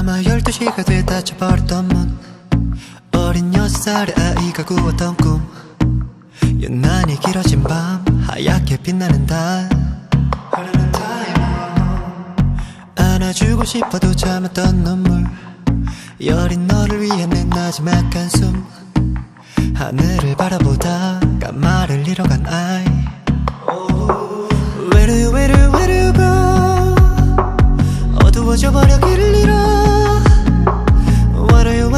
아마 12시가 돼 닫혀버렸던 문. 어린 6살의 아이가 꾸었던 꿈. 유난히 길어진 밤, 하얗게 빛나는 달. 안아주고 싶어도 참았던 눈물. 여린 너를 위해 낸 마지막 한숨. 하늘을 바라보다가 말을 잃어간 아이. Where do you go? 어두워져 버려 길을 잃어. What do you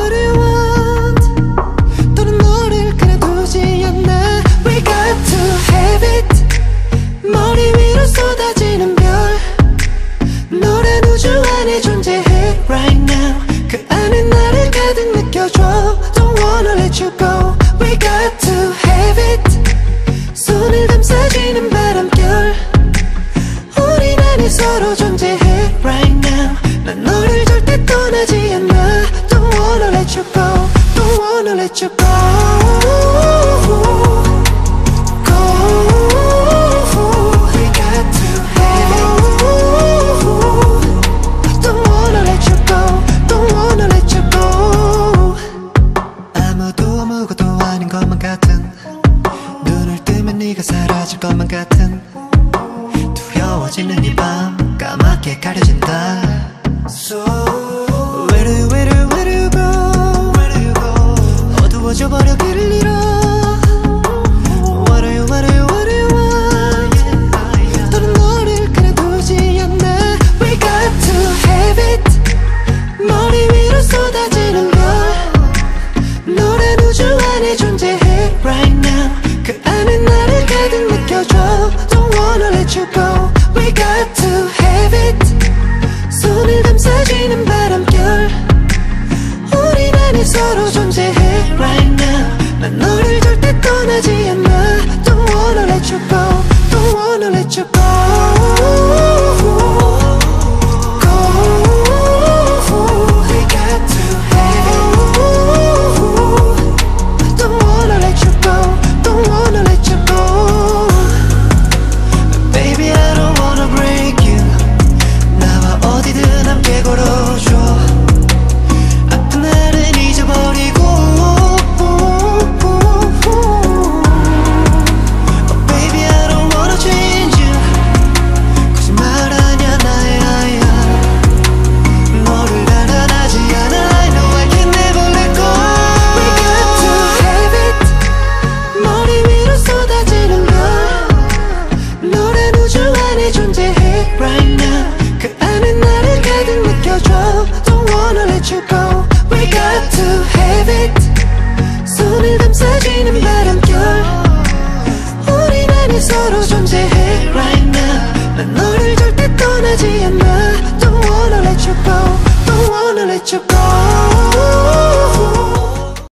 want? 또는 너를 그냥 두지 않나. We got to have it. 머리 위로 쏟아지는 별. 너란 우주 안에 존재해 right now. 그 안에 나를 가득 느껴줘. Don't wanna let you go. We got to have it. 손을 감싸지는 바람결. 우린 안에 서로 존재해 right now. 난 너를 절대 떠나지 않아. Don't wanna let you go. Don't wanna let you go. 사라질 것만 같은 두려워지는 이 밤 까맣게 가려진다. So where do you go? 어두워져 버려 길을 잃어. What do you want? 또는 너를 그냥 두지 않나. We got to have it. 머리 위로 쏟아지는 별. 너란 우주 안에 존재해 right now. 그 안에 나를 가득 느껴줘. Don't wanna let you go. We got to have it. 손을 감싸지는 바람결. 우린 안에 서로 존재해 right now. 난 너를 절대 떠나지 않아. Don't wanna let you go. Don't wanna let you go. 손을 감싸지는 바람결. 우린 안에 서로 존재해 right now. 난 너를 절대 떠나지 않아. Don't wanna let you go. Don't wanna let you go.